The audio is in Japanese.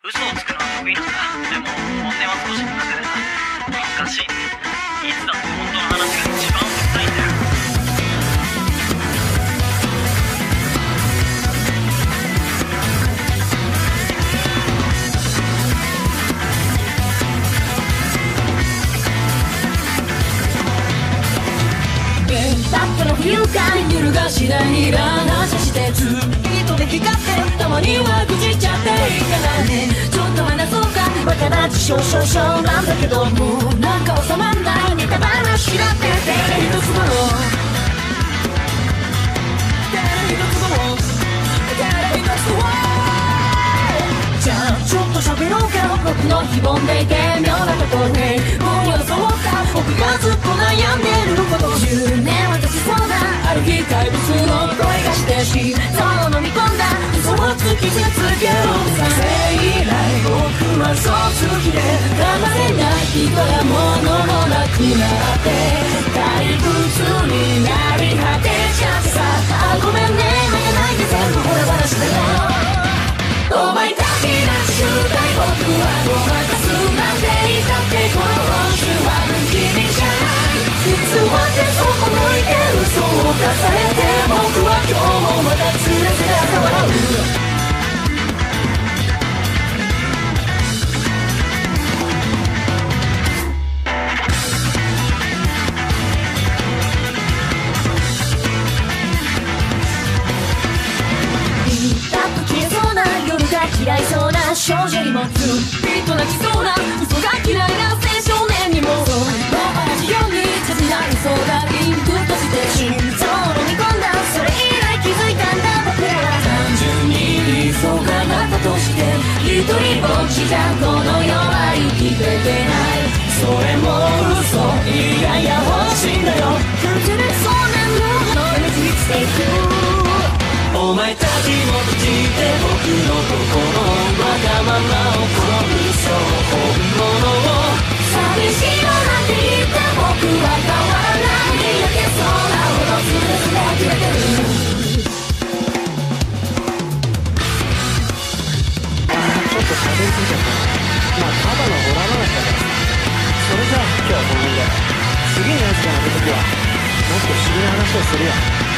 嘘をつくのは得意なんだ。でも本音は少し苦手でな。難しい。いつだって本当の話が一番うざいんだよ。 バットの不愉快揺るがしない話してずっとで光ってたまには愚痴っちゃっていかないね。ちょっと話そうかバカな自称少々なんだけどもうなんか収まんないネタ話だってて一つもの一つもの一つもじゃあちょっと喋ろうか僕の非凡で軽妙なところねもう装った僕がずっと悩んでること10年私そうだある日怪物の声がして心臓を飲み込んだ嘘を突き続けるさそれ以来僕はそう好きで騙れない人や物もなくなって退屈になり果てちゃってさあごめんね泣かないで全部惚れ話だよお前だけな集大僕はごまかすなんて言ったってこの今週は君じゃない偽ってそこ向いて嘘を重ねて僕は今日もまたつらつらと笑う嫌いそうな少女にもずっと泣きそうな嘘が嫌いな青少年にもそう同じように切な嘘がインプットして心臓を飲み込んだそれ以来気づいたんだ僕らは単純に理想がなったとして一人ぼっちじゃこの世は生きてけないそれも嘘いやいや欲しいんだよ苦しみそうなのに導いていくお前たちも閉じて僕の心わがままを殺そう本物を寂しいよなんて言って僕は変わらない焼けそうなほどスレスレ切れてるちょっと喋りすぎちゃったまあただのホラー話だからそれじゃあ今日はこの辺で次のやつが鳴るときはもっと不思議な話をするよ